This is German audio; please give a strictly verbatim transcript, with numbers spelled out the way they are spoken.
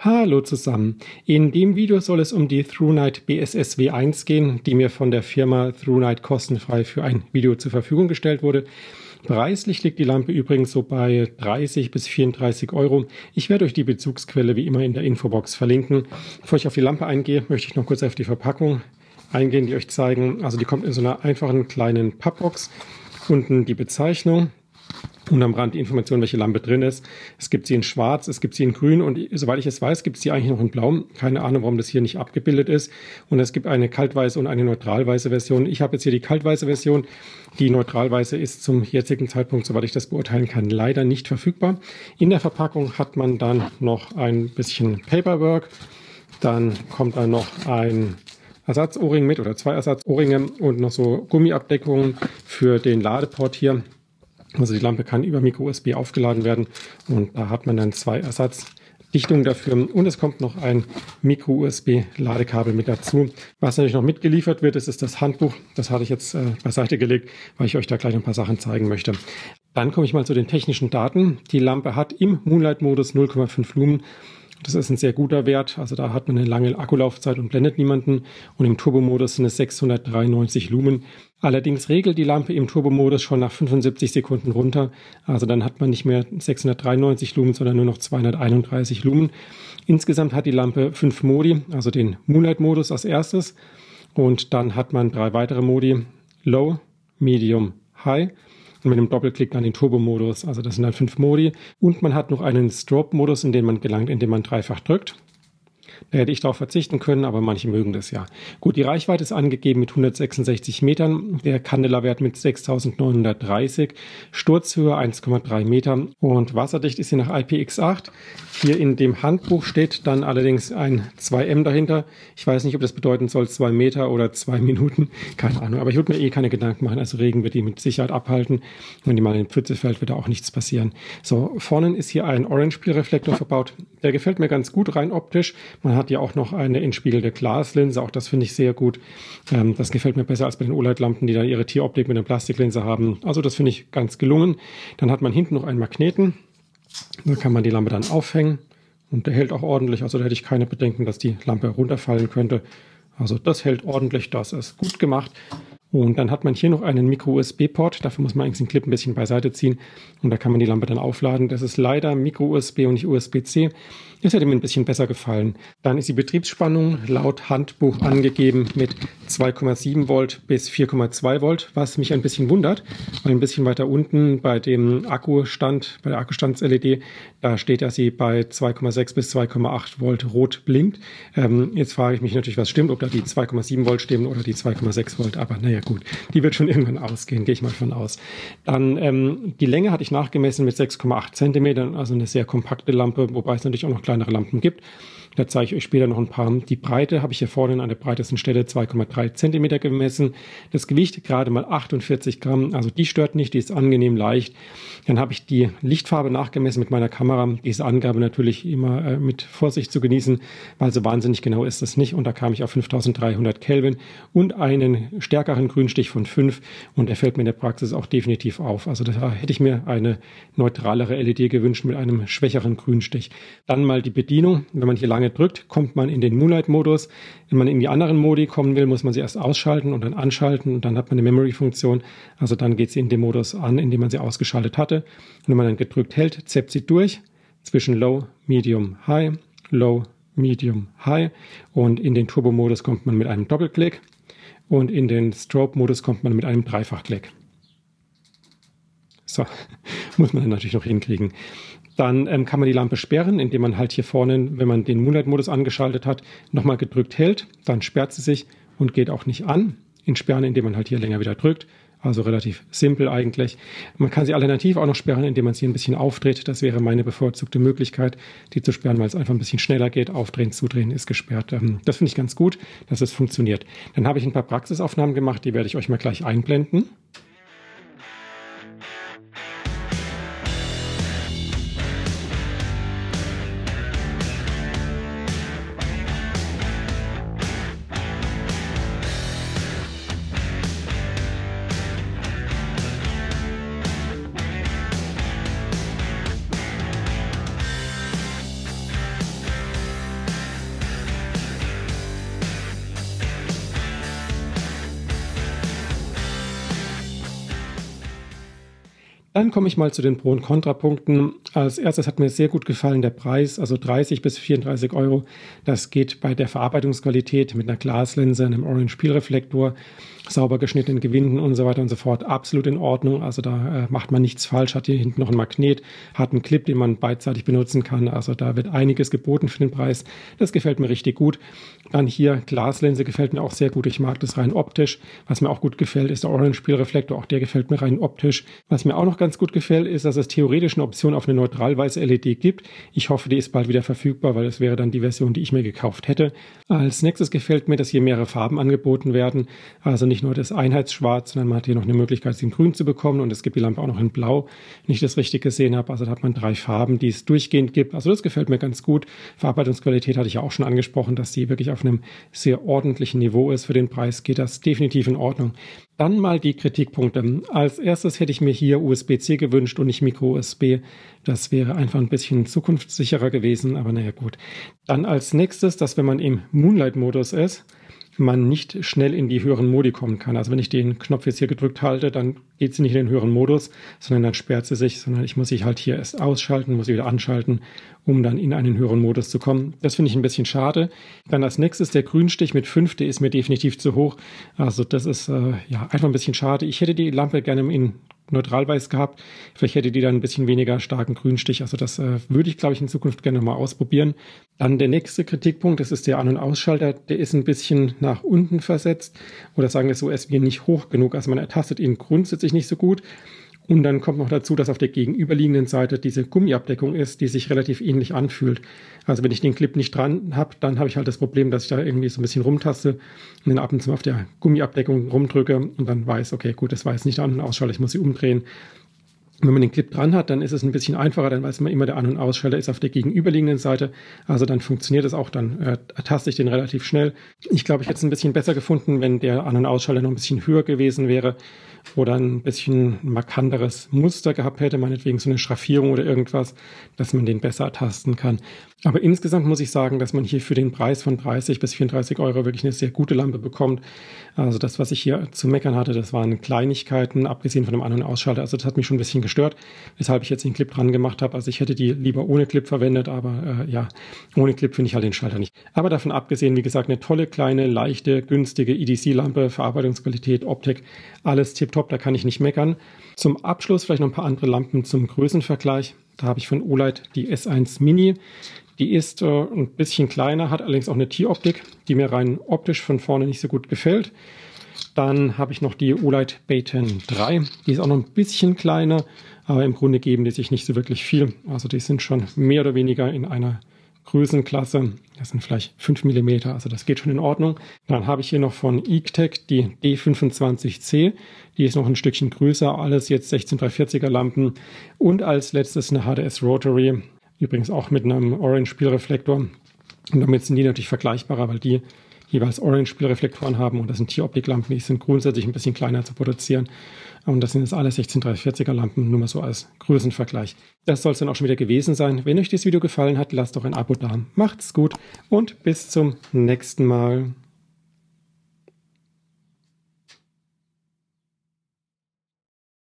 Hallo zusammen. In dem Video soll es um die ThruNite B S S W eins gehen, die mir von der Firma ThruNite kostenfrei für ein Video zur Verfügung gestellt wurde. Preislich liegt die Lampe übrigens so bei dreißig bis vierunddreißig Euro. Ich werde euch die Bezugsquelle wie immer in der Infobox verlinken. Bevor ich auf die Lampe eingehe, möchte ich noch kurz auf die Verpackung eingehen, die euch zeigen. Also die kommt in so einer einfachen kleinen Pappbox. Unten die Bezeichnung. Und am Rand die Information, welche Lampe drin ist. Es gibt sie in schwarz, es gibt sie in grün und soweit ich es weiß, gibt es sie eigentlich noch in blau. Keine Ahnung, warum das hier nicht abgebildet ist. Und es gibt eine kaltweiße und eine neutralweiße Version. Ich habe jetzt hier die kaltweiße Version. Die neutralweiße ist zum jetzigen Zeitpunkt, soweit ich das beurteilen kann, leider nicht verfügbar. In der Verpackung hat man dann noch ein bisschen Paperwork. Dann kommt dann noch ein Ersatzohrring mit oder zwei Ersatzohrringe und noch so Gummiabdeckungen für den Ladeport hier. Also die Lampe kann über Micro U S B aufgeladen werden und da hat man dann zwei Ersatzdichtungen dafür und es kommt noch ein Micro U S B Ladekabel mit dazu. Was natürlich noch mitgeliefert wird, ist, ist das Handbuch. Das hatte ich jetzt äh, beiseite gelegt, weil ich euch da gleich ein paar Sachen zeigen möchte. Dann komme ich mal zu den technischen Daten. Die Lampe hat im Moonlight-Modus null Komma fünf Lumen. Das ist ein sehr guter Wert, also da hat man eine lange Akkulaufzeit und blendet niemanden. Und im Turbo-Modus sind es sechshundertdreiundneunzig Lumen. Allerdings regelt die Lampe im Turbo-Modus schon nach fünfundsiebzig Sekunden runter. Also dann hat man nicht mehr sechshundertdreiundneunzig Lumen, sondern nur noch zweihunderteinunddreißig Lumen. Insgesamt hat die Lampe fünf Modi, also den Moonlight-Modus als erstes. Und dann hat man drei weitere Modi, Low, Medium, High. Und mit einem Doppelklick dann den Turbo-Modus. Also das sind dann fünf Modi. Und man hat noch einen Strobe-Modus, in den man gelangt, indem man dreifach drückt. Da hätte ich darauf verzichten können, aber manche mögen das ja. Gut, die Reichweite ist angegeben mit hundertsechsundsechzig Metern, der Kandelerwert mit sechstausendneunhundertdreißig, Sturzhöhe eins Komma drei Meter und wasserdicht ist sie nach I P X acht. Hier in dem Handbuch steht dann allerdings ein zwei M dahinter. Ich weiß nicht, ob das bedeuten soll zwei Meter oder zwei Minuten, keine Ahnung. Aber ich würde mir eh keine Gedanken machen, also Regen wird die mit Sicherheit abhalten. Wenn die mal in die Pfütze fällt, wird da auch nichts passieren. So, vorne ist hier ein Orange-Spiegelreflektor verbaut. Der gefällt mir ganz gut rein optisch. Man hat ja auch noch eine entspiegelte Glaslinse, auch das finde ich sehr gut. Ähm, das gefällt mir besser als bei den O L E D-Lampen, die da ihre Tieroptik mit einer Plastiklinse haben. Also das finde ich ganz gelungen. Dann hat man hinten noch einen Magneten. Da kann man die Lampe dann aufhängen und der hält auch ordentlich. Also da hätte ich keine Bedenken, dass die Lampe runterfallen könnte. Also das hält ordentlich, das ist gut gemacht. Und dann hat man hier noch einen Micro U S B-Port. Dafür muss man eigentlich den Clip ein bisschen beiseite ziehen. Und da kann man die Lampe dann aufladen. Das ist leider Micro U S B und nicht U S B C. Das hätte mir ein bisschen besser gefallen. Dann ist die Betriebsspannung laut Handbuch angegeben mit zwei Komma sieben Volt bis vier Komma zwei Volt, was mich ein bisschen wundert, weil ein bisschen weiter unten bei dem Akkustand, bei der Akkustands-L E D, da steht, dass sie bei zwei Komma sechs bis zwei Komma acht Volt rot blinkt. Ähm, jetzt frage ich mich natürlich, was stimmt, ob da die zwei Komma sieben Volt stimmen oder die zwei Komma sechs Volt, aber naja gut, die wird schon irgendwann ausgehen, gehe ich mal von aus. Dann ähm, die Länge hatte ich nachgemessen mit sechs Komma acht Zentimetern, also eine sehr kompakte Lampe, wobei es natürlich auch noch kleinere Lampen gibt. Da zeige ich euch später noch ein paar. Die Breite habe ich hier vorne an der breitesten Stelle zwei Komma drei Zentimeter gemessen. Das Gewicht gerade mal achtundvierzig Gramm, also die stört nicht, die ist angenehm leicht. Dann habe ich die Lichtfarbe nachgemessen mit meiner Kamera. Diese Angabe natürlich immer äh, mit Vorsicht zu genießen, weil so wahnsinnig genau ist das nicht. Und da kam ich auf fünftausenddreihundert Kelvin und einen stärkeren Grünstich von fünf. Und der fällt mir in der Praxis auch definitiv auf. Also da hätte ich mir eine neutralere L E D gewünscht mit einem schwächeren Grünstich. Dann mal die Bedienung. Wenn man hier lange drückt, kommt man in den Moonlight-Modus. Wenn man in die anderen Modi kommen will, muss man sie erst ausschalten und dann anschalten und dann hat man eine Memory-Funktion. Also dann geht sie in den Modus an, in dem man sie ausgeschaltet hatte. Und wenn man dann gedrückt hält, zappt sie durch zwischen Low, Medium, High, Low, Medium, High und in den Turbo-Modus kommt man mit einem Doppelklick und in den Strobe-Modus kommt man mit einem Dreifachklick. So, muss man dann natürlich noch hinkriegen. Dann ähm, kann man die Lampe sperren, indem man halt hier vorne, wenn man den Moonlight-Modus angeschaltet hat, nochmal gedrückt hält. Dann sperrt sie sich und geht auch nicht an. Entsperren, indem man halt hier länger wieder drückt. Also relativ simpel eigentlich. Man kann sie alternativ auch noch sperren, indem man sie ein bisschen aufdreht. Das wäre meine bevorzugte Möglichkeit, die zu sperren, weil es einfach ein bisschen schneller geht. Aufdrehen, zudrehen ist gesperrt. Ähm, das finde ich ganz gut, dass es funktioniert. Dann habe ich ein paar Praxisaufnahmen gemacht, die werde ich euch mal gleich einblenden. Dann komme ich mal zu den Pro- und Kontrapunkten. Als erstes hat mir sehr gut gefallen der Preis, also dreißig bis vierunddreißig Euro. Das geht bei der Verarbeitungsqualität mit einer Glaslinse, einem Orange-Spielreflektor, sauber geschnittenen Gewinden und so weiter und so fort absolut in Ordnung. Also da äh, macht man nichts falsch, hat hier hinten noch ein Magnet, hat einen Clip, den man beidseitig benutzen kann. Also da wird einiges geboten für den Preis. Das gefällt mir richtig gut. Dann hier Glaslinse gefällt mir auch sehr gut. Ich mag das rein optisch. Was mir auch gut gefällt, ist der Orange-Spielreflektor. Auch der gefällt mir rein optisch. Was mir auch noch ganz gut gefällt, ist, dass es theoretisch eine Option auf eine neutral-weiße L E D gibt. Ich hoffe, die ist bald wieder verfügbar, weil das wäre dann die Version, die ich mir gekauft hätte. Als nächstes gefällt mir, dass hier mehrere Farben angeboten werden. Also nicht nur das Einheitsschwarz, sondern man hat hier noch eine Möglichkeit, sie in Grün zu bekommen. Und es gibt die Lampe auch noch in Blau, wenn ich das richtig gesehen habe. Also da hat man drei Farben, die es durchgehend gibt. Also das gefällt mir ganz gut. Verarbeitungsqualität hatte ich ja auch schon angesprochen, dass die wirklich auf einem sehr ordentlichen Niveau ist. Für den Preis geht das definitiv in Ordnung. Dann mal die Kritikpunkte. Als erstes hätte ich mir hier U S B C gewünscht und nicht Micro U S B. Das wäre einfach ein bisschen zukunftssicherer gewesen, aber naja gut. Dann als nächstes, dass wenn man im Moonlight-Modus ist, man nicht schnell in die höheren Modi kommen kann. Also wenn ich den Knopf jetzt hier gedrückt halte, dann geht sie nicht in den höheren Modus, sondern dann sperrt sie sich, sondern ich muss sie halt hier erst ausschalten, muss sie wieder anschalten, um dann in einen höheren Modus zu kommen. Das finde ich ein bisschen schade. Dann als nächstes der Grünstich mit fünf, der ist mir definitiv zu hoch. Also das ist äh, ja einfach ein bisschen schade. Ich hätte die Lampe gerne in Neutralweiß gehabt. Vielleicht hätte die dann ein bisschen weniger starken Grünstich. Also das äh, würde ich, glaube ich, in Zukunft gerne mal ausprobieren. Dann der nächste Kritikpunkt, das ist der An- und Ausschalter. Der ist ein bisschen nach unten versetzt. Oder sagen wir so, er ist mir nicht hoch genug. Also man ertastet ihn grundsätzlich nicht so gut. Und dann kommt noch dazu, dass auf der gegenüberliegenden Seite diese Gummiabdeckung ist, die sich relativ ähnlich anfühlt. Also wenn ich den Clip nicht dran habe, dann habe ich halt das Problem, dass ich da irgendwie so ein bisschen rumtaste und dann ab und zu auf der Gummiabdeckung rumdrücke und dann weiß, okay, gut, das war jetzt nicht der An- und Ausschalter, ich muss sie umdrehen. Wenn man den Clip dran hat, dann ist es ein bisschen einfacher, dann weiß man immer, der An- und Ausschalter ist auf der gegenüberliegenden Seite. Also dann funktioniert es auch, dann äh, ertaste ich den relativ schnell. Ich glaube, ich hätte es ein bisschen besser gefunden, wenn der An- und Ausschalter noch ein bisschen höher gewesen wäre oder ein bisschen markanteres Muster gehabt hätte, meinetwegen so eine Schraffierung oder irgendwas, dass man den besser ertasten kann. Aber insgesamt muss ich sagen, dass man hier für den Preis von dreißig bis vierunddreißig Euro wirklich eine sehr gute Lampe bekommt. Also das, was ich hier zu meckern hatte, das waren Kleinigkeiten, abgesehen von dem An- und Ausschalter. Also das hat mich schon ein bisschen gestört, weshalb ich jetzt den Clip dran gemacht habe. Also ich hätte die lieber ohne Clip verwendet, aber äh, ja, ohne Clip finde ich halt den Schalter nicht. Aber davon abgesehen, wie gesagt, eine tolle, kleine, leichte, günstige E D C-Lampe, Verarbeitungsqualität, Optik, alles tipptopp, da kann ich nicht meckern. Zum Abschluss vielleicht noch ein paar andere Lampen zum Größenvergleich. Da habe ich von Olight die S eins Mini. Die ist äh, ein bisschen kleiner, hat allerdings auch eine T-Optik, die mir rein optisch von vorne nicht so gut gefällt. Dann habe ich noch die Olight Baton drei. Die ist auch noch ein bisschen kleiner, aber im Grunde geben die sich nicht so wirklich viel. Also die sind schon mehr oder weniger in einer Größenklasse. Das sind vielleicht fünf Millimeter, also das geht schon in Ordnung. Dann habe ich hier noch von Eaktec die D fünfundzwanzig C. Die ist noch ein Stückchen größer, alles jetzt sechzehn dreihundertvierziger Lampen. Und als letztes eine H D S Rotary. Übrigens auch mit einem Orange-Spielreflektor. Und damit sind die natürlich vergleichbarer, weil die jeweils Orange-Spielreflektoren haben. Und das sind T-Optik-Lampen, die sind grundsätzlich ein bisschen kleiner zu produzieren. Und das sind jetzt alle sechzehn dreihundertvierziger Lampen, nur mal so als Größenvergleich. Das soll es dann auch schon wieder gewesen sein. Wenn euch das Video gefallen hat, lasst doch ein Abo da. Macht's gut und bis zum nächsten Mal.